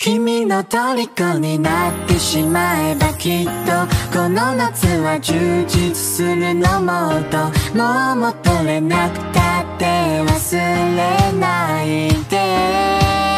君の虜になってしまえばきっとこの夏は充実するのもっともう戻れなくたって忘れないで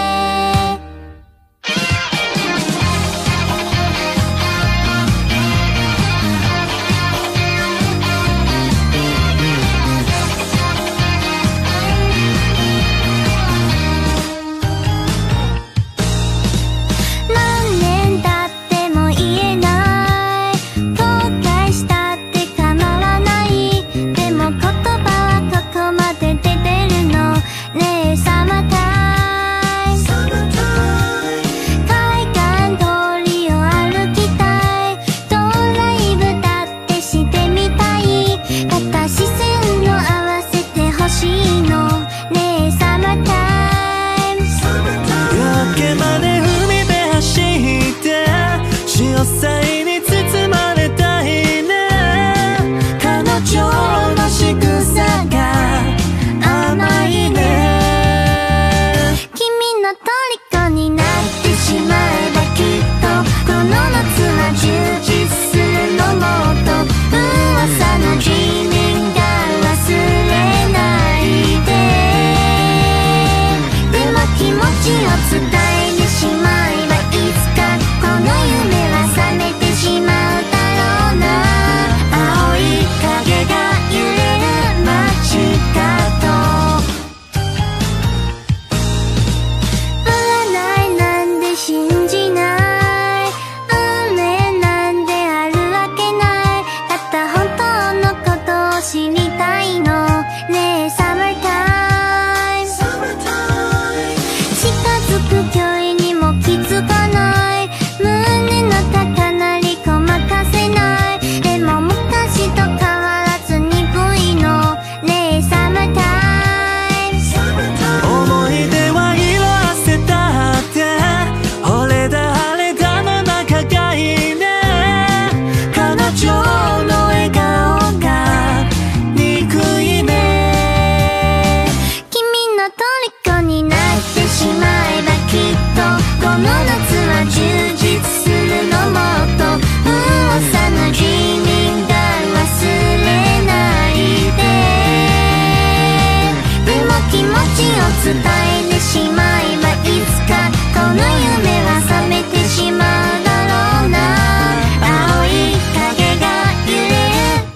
伝えてしまえばいつかこの夢は覚めてしまうだろうな青い影が揺れる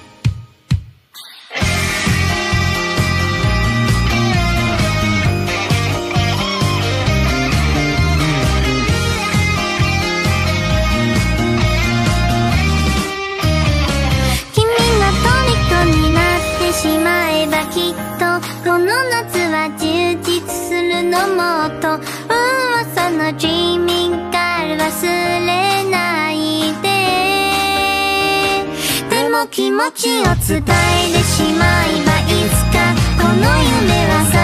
君の虜になってしまえばきっとこの夏は充実するのもっと噂のドリーミングガール忘れないででも気持ちを伝えてしまえばいつかこの夢は